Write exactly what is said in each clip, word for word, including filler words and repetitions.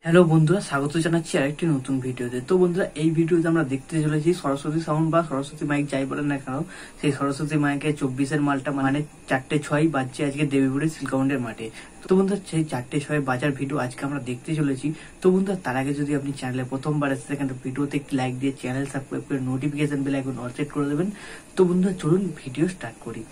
Hello বন্ধুরা, স্বাগত জানাচ্ছি আরেকটি নতুন ভিডিওতে। তো বন্ধুরা, এই ভিডিওতে আমরা দেখতে চলেছি সরস্বতী সাউন্ড বা সরস্বতী মাইক যাই বলেন না কেন, সেই সরস্বতী মাইকে চব্বিশের মালটা মানে চারটে ছয় বাজছে আজকে দেবীপুরের সিলকাউন্ডের মাঠে। তো বন্ধুরা, সেই চারটে ছয় বাজার ভিডিও আজকে আমরা দেখতে চলেছি। তো বন্ধুরা, তার আগে যদি আপনি চ্যানেলে প্রথমবার এসে থাকেন তো ভিডিওতে একটি লাইক দিয়ে চ্যানেল সাবস্ক্রাইব করে notification bell icon all set করে দেবেন। তো বন্ধুরা, চলুন ভিডিও স্টার্ট করি।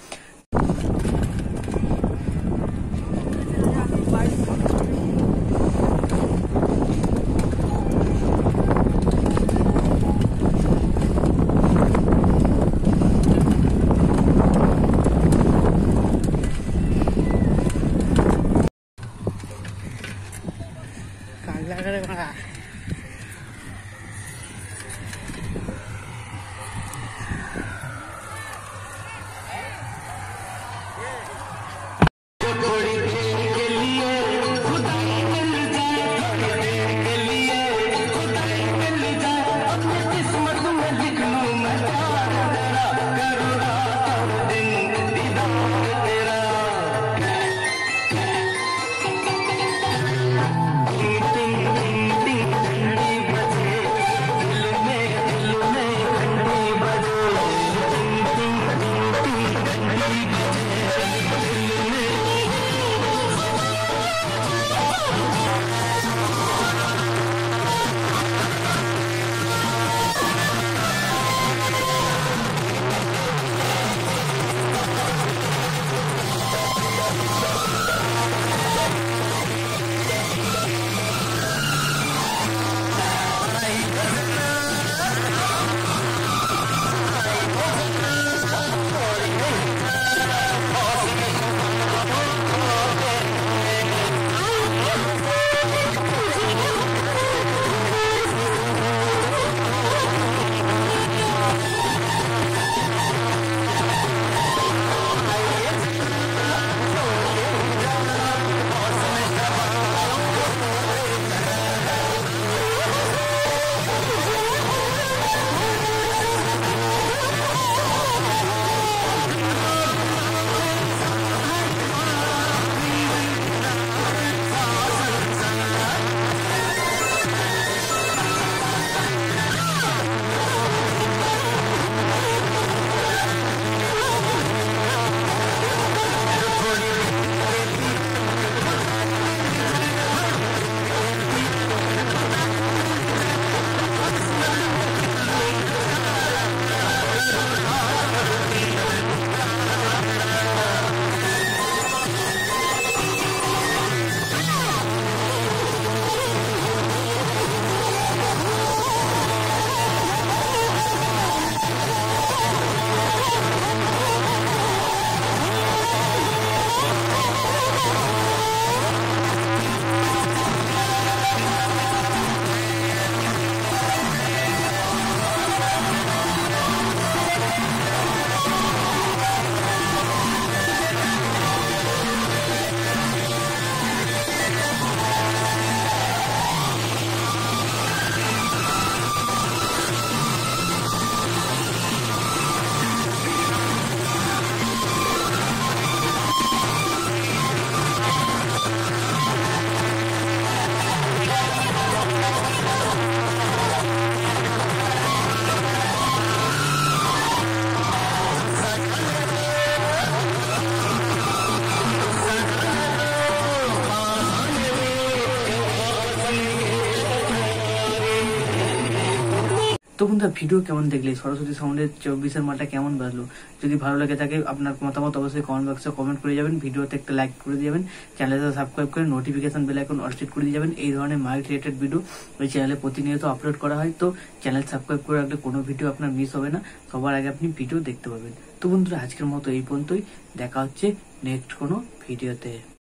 তো বন্ধুরা, ভিডিও কেমন দেখলে, সরস্বতী সাউন্ডের চব্বিশের মালটা কেমন বাজলো? যদি ভালো লাগে থাকে আপনার মতামত অবশ্যই কমেন্ট বক্সে কমেন্ট করে যাবেন। ভিডিওতে একটা লাইক করে যাবেন, চ্যানেলটা সাবস্ক্রাইব করে notification bell icon all set করে দিয়ে যাবেন। এই ধরনের মাইক রিলেটেড ভিডিও ওই চ্যানেলে প্রতিনিয়ত আপলোড করা হয়। তো চ্যানেল সাবস্ক্রাইব করে রাখলে কোনো ভিডিও আপনার মিস হবে না, সবার আগে আপনি ভিডিও দেখতে পাবেন। তো বন্ধুরা, আজকের মতো এই পর্যন্তই, দেখা হচ্ছে নেক্সট কোনো ভিডিওতে।